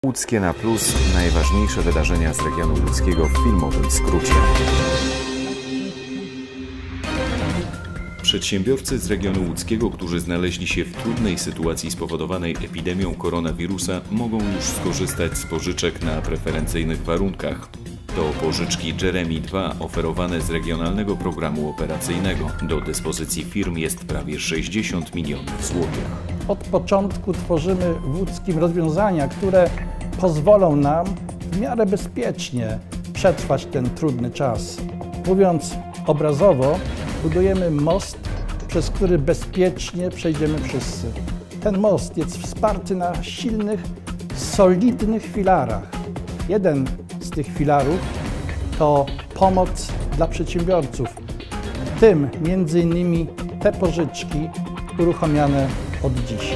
Łódzkie na plus. Najważniejsze wydarzenia z regionu łódzkiego w filmowym skrócie. Przedsiębiorcy z regionu łódzkiego, którzy znaleźli się w trudnej sytuacji spowodowanej epidemią koronawirusa, mogą już skorzystać z pożyczek na preferencyjnych warunkach. To pożyczki Jeremy 2 oferowane z regionalnego programu operacyjnego. Do dyspozycji firm jest prawie 60 milionów złotych. Od początku tworzymy w Łódzkim rozwiązania, które pozwolą nam w miarę bezpiecznie przetrwać ten trudny czas. Mówiąc obrazowo, budujemy most, przez który bezpiecznie przejdziemy wszyscy. Ten most jest wsparty na silnych, solidnych filarach. Jeden z tych filarów to pomoc dla przedsiębiorców, w tym m.in. te pożyczki uruchamiane od dziś.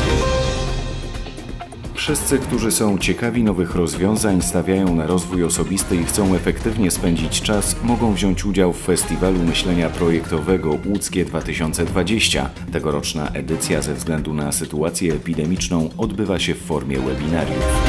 Wszyscy, którzy są ciekawi nowych rozwiązań, stawiają na rozwój osobisty i chcą efektywnie spędzić czas, mogą wziąć udział w Festiwalu Myślenia Projektowego Łódzkie 2020. Tegoroczna edycja ze względu na sytuację epidemiczną odbywa się w formie webinariów.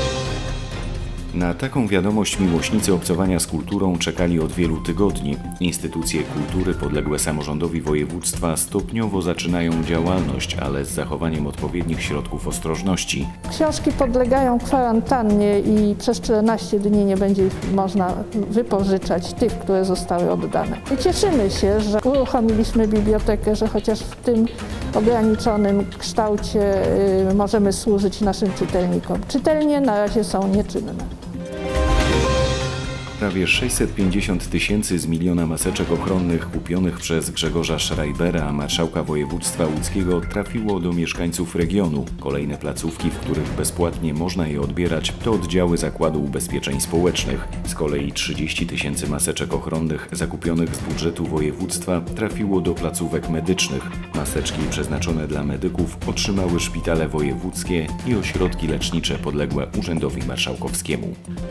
Na taką wiadomość miłośnicy obcowania z kulturą czekali od wielu tygodni. Instytucje kultury podległe samorządowi województwa stopniowo zaczynają działalność, ale z zachowaniem odpowiednich środków ostrożności. Książki podlegają kwarantannie i przez 14 dni nie będzie ich można wypożyczać, tych, które zostały oddane. I cieszymy się, że uruchomiliśmy bibliotekę, że chociaż w tym ograniczonym kształcie możemy służyć naszym czytelnikom. Czytelnie na razie są nieczynne. Prawie 650 000 z miliona maseczek ochronnych kupionych przez Grzegorza Schreibera, marszałka województwa łódzkiego, trafiło do mieszkańców regionu. Kolejne placówki, w których bezpłatnie można je odbierać, to oddziały Zakładu Ubezpieczeń Społecznych. Z kolei 30 000 maseczek ochronnych zakupionych z budżetu województwa trafiło do placówek medycznych. Maseczki przeznaczone dla medyków otrzymały szpitale wojewódzkie i ośrodki lecznicze podległe Urzędowi Marszałkowskiemu.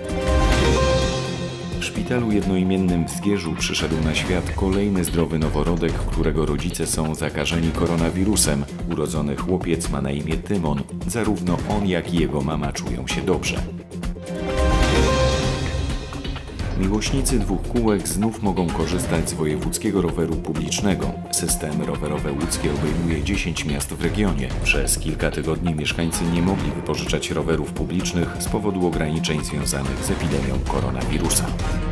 W szpitalu jednoimiennym w Zgierzu przyszedł na świat kolejny zdrowy noworodek, którego rodzice są zakażeni koronawirusem. Urodzony chłopiec ma na imię Tymon. Zarówno on, jak i jego mama czują się dobrze. Miłośnicy dwóch kółek znów mogą korzystać z wojewódzkiego roweru publicznego. System rowerowe łódzkie obejmuje 10 miast w regionie. Przez kilka tygodni mieszkańcy nie mogli wypożyczać rowerów publicznych z powodu ograniczeń związanych z epidemią koronawirusa.